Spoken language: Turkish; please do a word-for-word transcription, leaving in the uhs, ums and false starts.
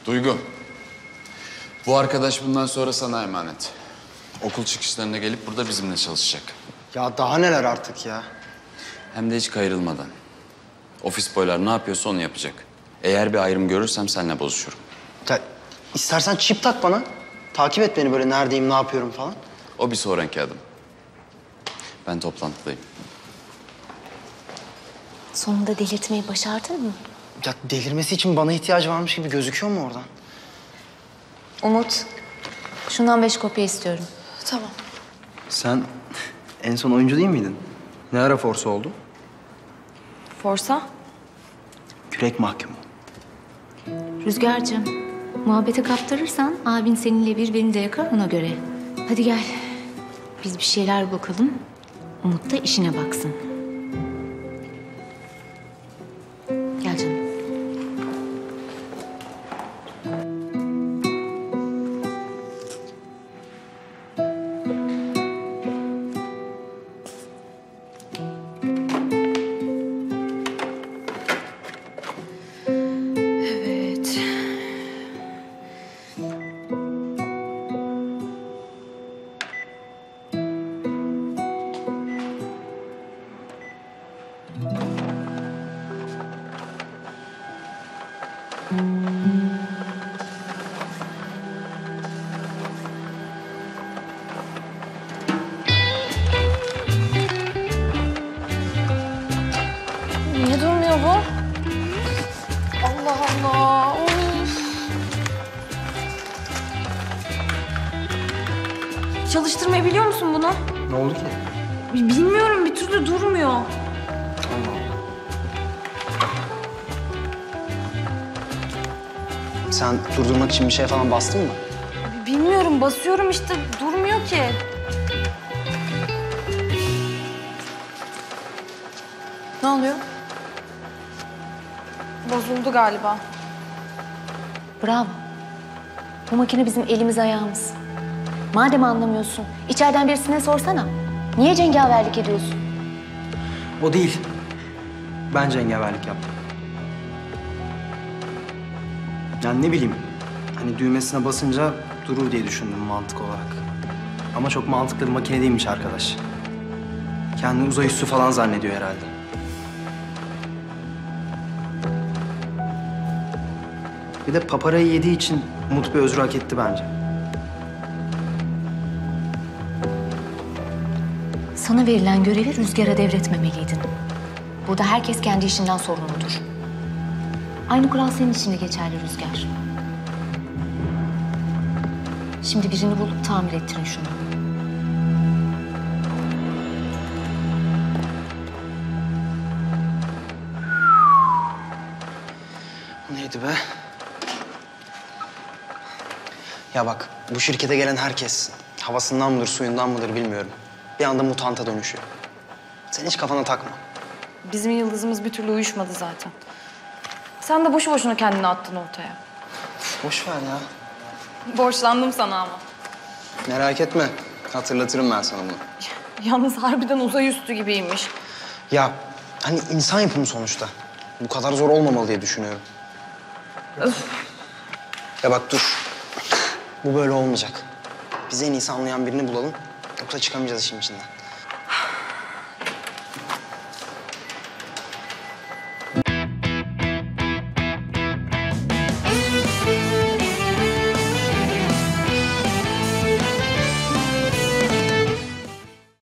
Duygu, bu arkadaş bundan sonra sana emanet. Okul çıkışlarına gelip burada bizimle çalışacak. Ya daha neler artık ya? Hem de hiç kayırılmadan. Ofis boylar ne yapıyorsa onu yapacak. Eğer bir ayrım görürsem seninle bozuşurum. Ya istersen çip tak bana. Takip et beni böyle neredeyim, ne yapıyorum falan. O bir sonraki adım. Ben toplantıdayım. Sonunda delirtmeyi başardın mı? Ya delirmesi için bana ihtiyacı varmış gibi gözüküyor mu oradan? Umut, şundan beş kopya istiyorum. Tamam. Sen en son oyuncu değil miydin? Ne ara forsa oldu? Forsa? Kürek mahkumu. Rüzgar'cığım, muhabbete kaptırırsan abin seninle bir beni de yakar ona göre. Hadi gel, biz bir şeyler bakalım. Umut da işine baksın. Gel canım. Evet. Niye durmuyor bu? Allah Allah. Of. Çalıştırmayı biliyor musun bunu? Ne oldu ki? Bilmiyorum, bir türlü durmuyor. Allah Allah. Sen durdurmak için bir şey falan bastın mı? Bilmiyorum, basıyorum işte, durmuyor ki. Ne oluyor? Bozuldu galiba. Bravo. Bu makine bizim elimiz ayağımız. Madem anlamıyorsun, içeriden birisine sorsana. Niye cengaverlik ediyorsun? O değil. Ben cengaverlik yaptım. Yani ne bileyim, hani düğmesine basınca durur diye düşündüm mantık olarak. Ama çok mantıklı bir makine değilmiş arkadaş. Kendini uzay üssü falan zannediyor herhalde. Bir de paparayı yediği için Umut bir özür hak etti bence. Sana verilen görevi Rüzgar'a devretmemeliydin. Burada herkes kendi işinden sorumludur. Aynı kural senin için de geçerli Rüzgar. Şimdi birini bulup tamir ettirin şunu. Bu neydi be? Ya bak, bu şirkete gelen herkes havasından mıdır, suyundan mıdır bilmiyorum. Bir anda mutanta dönüşüyor. Sen hiç kafana takma. Bizim yıldızımız bir türlü uyuşmadı zaten. Sen de boşu boşuna kendini attın ortaya. Boş ver ya. Borçlandım sana ama. Merak etme. Hatırlatırım ben sana bunu. Yalnız harbiden uzay üstü gibiymiş. Ya hani insan yapımı sonuçta. Bu kadar zor olmamalı diye düşünüyorum. Öf. Ya bak dur. Bu böyle olmayacak. Biz en iyisi anlayan birini bulalım. Yoksa çıkamayacağız işin içinden.